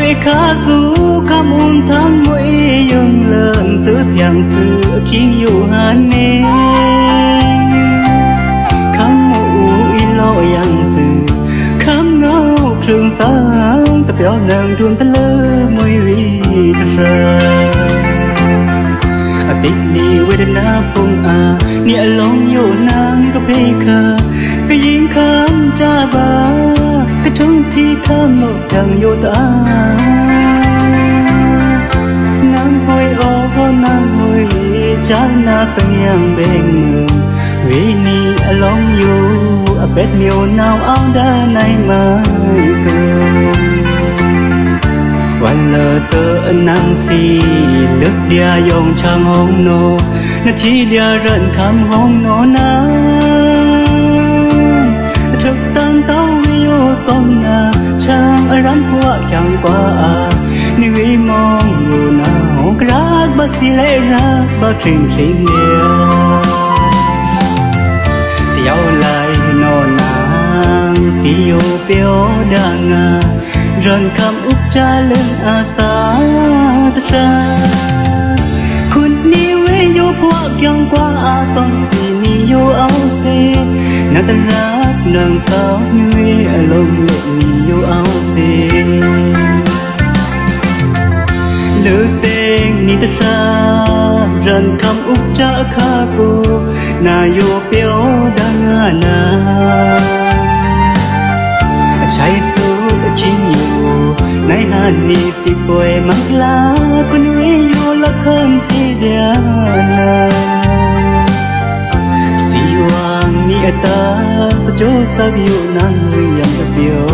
rễ khá dù khám ôn tháng mỗi dương lớn tứ thiàng sự khi yêu hàn nê khám mũ y lo yang sự khám ngao trường sáng tập gió nàng ruộng ta lơ môi ri ta sơ tích đi quê đến na phong nghĩa lòng yêu nàng có bê khờ cái yên khám cha ba cái trống thi khám một thằng yêu ta nam hồi ô nam hồi cha na sang yang bên người vì ni lòng yêu bết miêu nào áo đá này mai cườiวันเลอเตอนางสีเลือกเดียยองช่างห้องโนนาทีเดียเรินคำห้องโนนาถึกตันเต้าวิโอต้นนาช่างอรันหัวยังกว่านี่วิมองอยู่นาหกรักบัสิเลรักบักริงริงเดียเที่ยวไหลโนนางสีโยเปียวดังrần khám úp cha lên sa ta saคุณนี่เวโยพวกยังกว่าต้องสีนี่โยเอาเซน่าตรักนางเขาเวอารมณ์เลยนี่โยเอาเซเลือกเตงนี่ตาสารนคำอุปจาคากูนายโยเปียวดังนาใช้สู้คิดอยู่ในหันนี้สิป่วยมักลาคนวิโยละคนที่เดียนาสิวางนี่ตาโจสักอยู่นั่งยังเดียว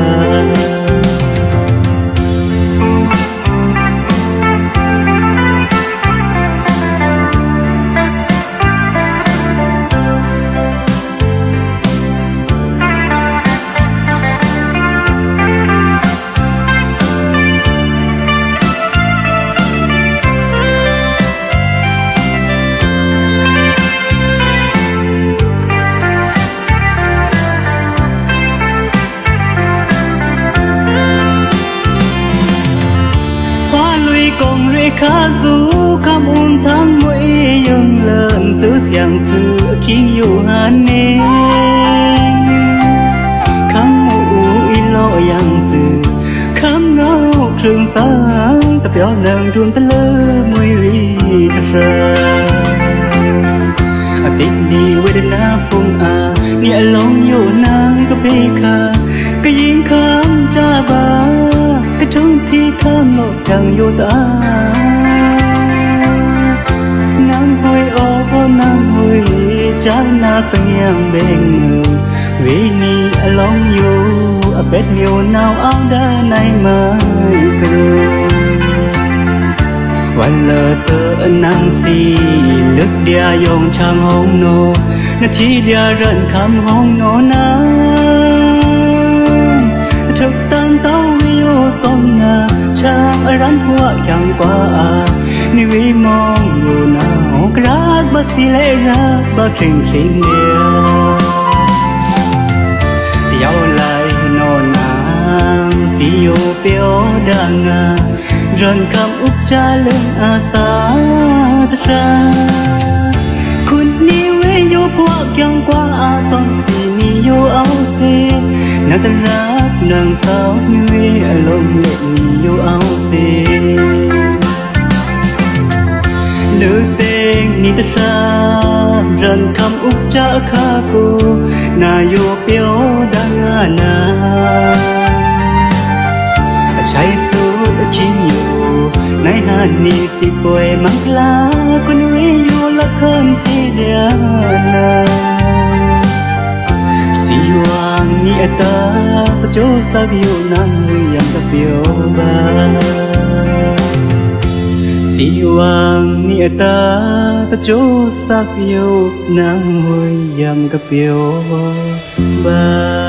khá dù khám ôn tháng mỗi dương lớn tứ thiàng sự khi yêu hàn nê khám mũ y lo yang sự khám ngao trường sáng tập gió nàng ruộng ta lơ môi ri ta sơ tích đi quê đến na phong nghĩa lòng yêu nàng có bê khờ cái yên khám cha ba cái trống thi khám một thằng yêu ta nam hồi ô nam hồi cha na sang yang bên người vì ni lòng yêu bết miêu nào áo đá này mai cườiวันเลอเตอนางสีเลือกเดียยองช่างห้องโนนาทีเดียเรินคำห้องโนนาถึกตันเต้าวิโอต้นนาช่างอรันหัวยังกว่านี่วิมองอยู่นาหกรักบัสิเลรักบักริงริงเดียเที่ยวไหลโนนางสีโยเปียวดังrần khám úp cha lên sa ta saคุณนี่เวโยพวกยังกว่าต้องสีนี่โยเอาเซน่าตรักนางเขาเวอารมณ์เลยนี่โยเอาเซเลือกเตงนี่ตาสารนคำอุปจาคากูนายโยเปียวดังนาใช้สู้คิดอยู่ในหันนี้สิป่วยมักลาคนวิโยละคนที่เดียนาสิวางนี่ตาโจสักอยู่นั่งยังกับเปียวบาสิวางนี่ตาโจสักอยู่นั่งยังกับเปียวบา